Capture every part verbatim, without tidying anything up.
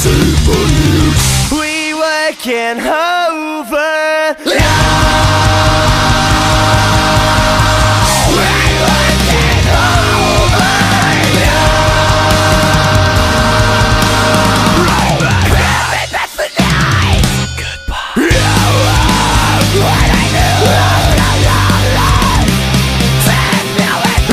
We working over love. We working over love. Right back for night. Goodbye. What I knew of love. Said now it's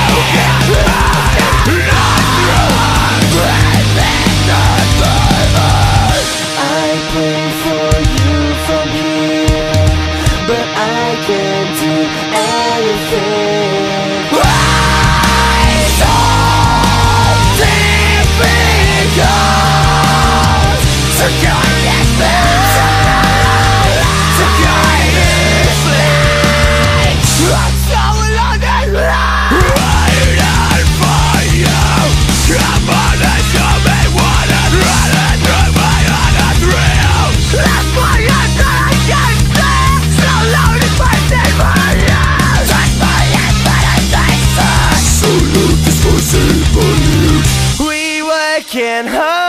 can't do anything. Why so difficult? Security is bad. Security is bad. I'm so alone and lost. Waiting for you. Come on and show me what I'm running through my other thrill. That's why I thought I can stay so lonely. We working hard.